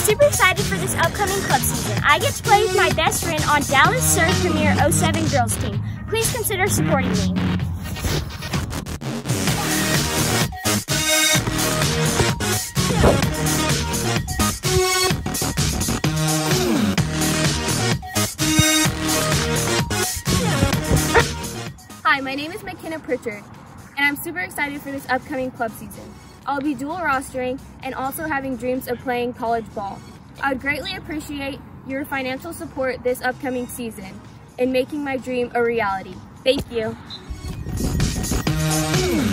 super excited for this upcoming club season. I get to play with my best friend on Dallas Surf Premier 07 girls team. Please consider supporting me. Hi, my name is Venmo Prichard, and I'm super excited for this upcoming club season. I'll be dual rostering and also having dreams of playing college ball. I would greatly appreciate your financial support this upcoming season in making my dream a reality. Thank you.